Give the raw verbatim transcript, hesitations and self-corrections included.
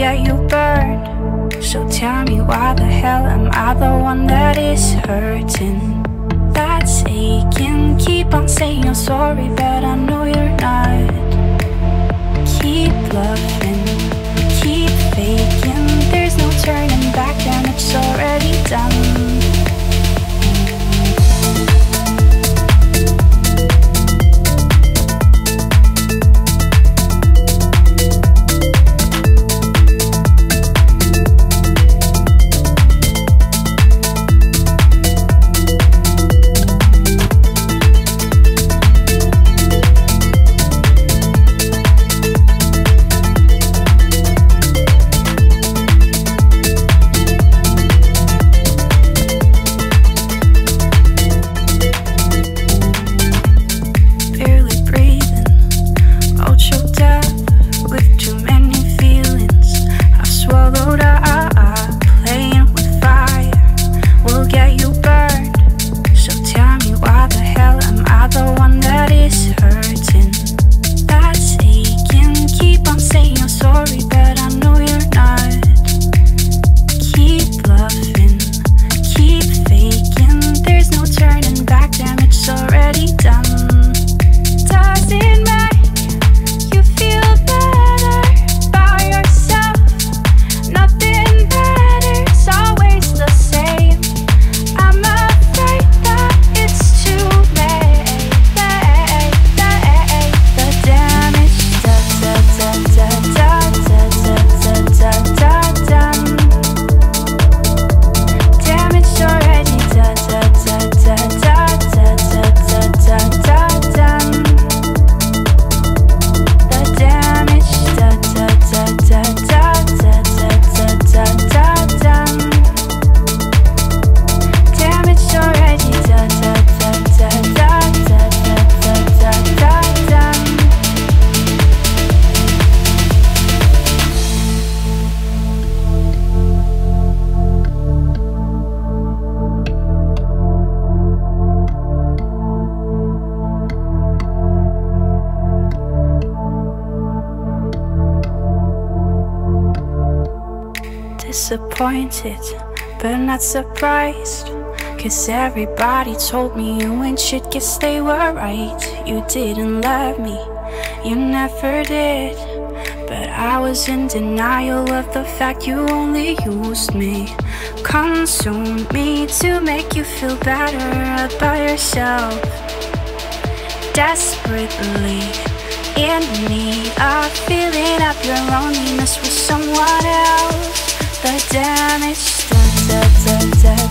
get you burned. So tell me, why the hell am I the one that is hurting, that's aching? Keep on saying you're sorry, but I know you're not. Keep bluffing, keep faking. There's no turning back, damage already done. Disappointed, but not surprised, 'cause everybody told me you ain't shit, guess they were right. You didn't love me, you never did, but I was in denial of the fact you only used me. Consumed me to make you feel better about yourself. Desperately in need of filling up your loneliness with someone else. The damage, da, da, da, da.